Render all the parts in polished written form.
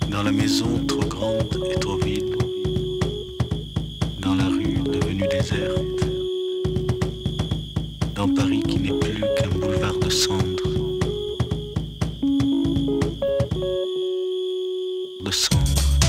Dans la maison trop grande et trop vide, dans la rue devenue déserte, dans Paris qui n'est plus qu'un boulevard de cendres, de cendres.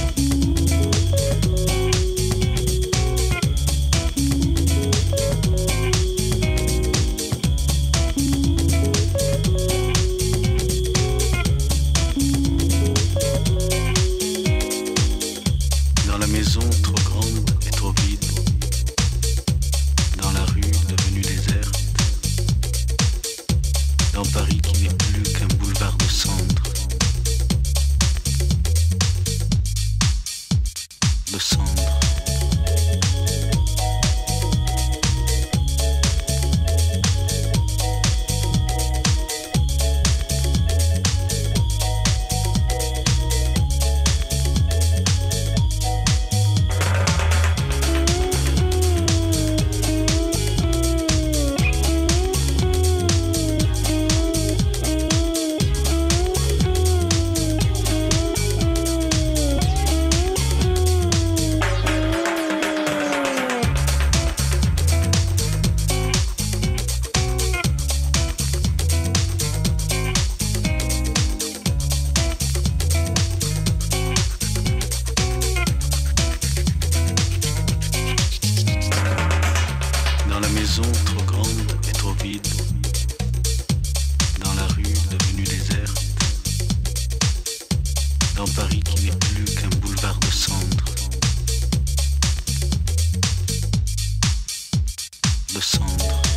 Dans la maison trop grande et trop vide, dans la rue devenue déserte, dans Paris qui n'est plus qu'un boulevard de cendres, de cendres. Dans la maison trop grande et trop vide, dans la rue devenue déserte, dans Paris qui n'est plus qu'un boulevard de cendres, de cendres.